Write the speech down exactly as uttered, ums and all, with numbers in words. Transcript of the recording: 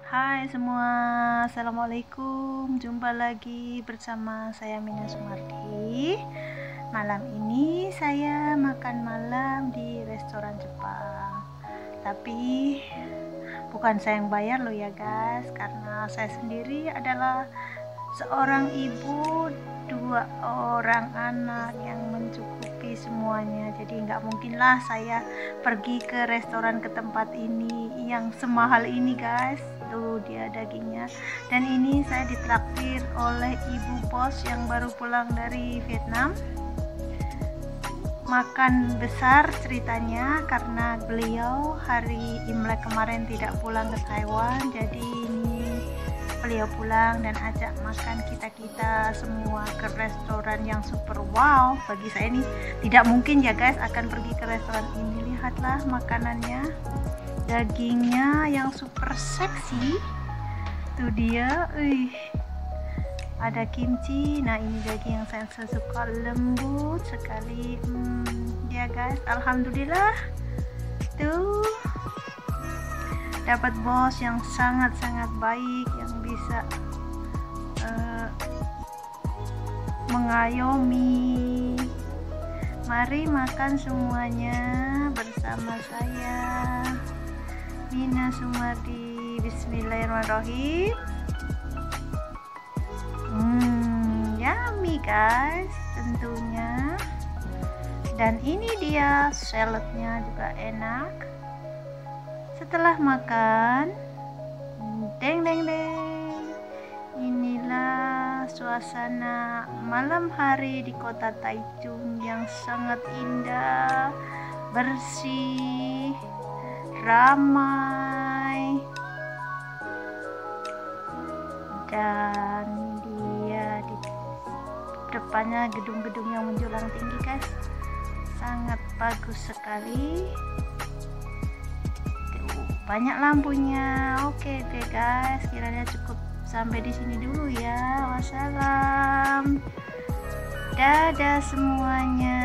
Hai semua, assalamualaikum. Jumpa lagi bersama saya Mina Sumardi. Malam ini saya makan malam di restoran Jepang. Tapi bukan saya yang bayar loh ya guys, karena saya sendiri adalah seorang ibu, dua orang anak yang mencukupi semuanya. Jadi nggak mungkinlah saya pergi ke restoran, ke tempat ini yang semahal ini guys. Tuh dia dagingnya, dan ini saya ditraktir oleh ibu bos yang baru pulang dari Vietnam. Makan besar ceritanya karena beliau hari Imlek kemarin tidak pulang ke Taiwan, jadi ini beliau pulang dan ajak makan kita-kita semua ke restoran yang super wow. Bagi saya ini tidak mungkin ya guys akan pergi ke restoran ini. Lihatlah makanannya, dagingnya yang super seksi. Tuh dia, wih, ada kimchi. Nah ini daging yang saya suka, lembut sekali. hmm, ya guys, alhamdulillah. Tuh dapat bos yang sangat-sangat baik, yang bisa uh, mengayomi. Mari makan semuanya bersama saya Mina Sumardi. Bismillahirrahmanirrahim. Hmm, yummy guys tentunya. Dan ini dia saladnya juga enak. Setelah makan, deng deng deng, inilah suasana malam hari di kota Taichung yang sangat indah, bersih, ramai, dan dia di depannya gedung-gedung yang menjulang tinggi guys, sangat bagus sekali. Banyak lampunya. Oke deh guys, kiranya cukup sampai di sini dulu ya. Wassalam, dadah semuanya.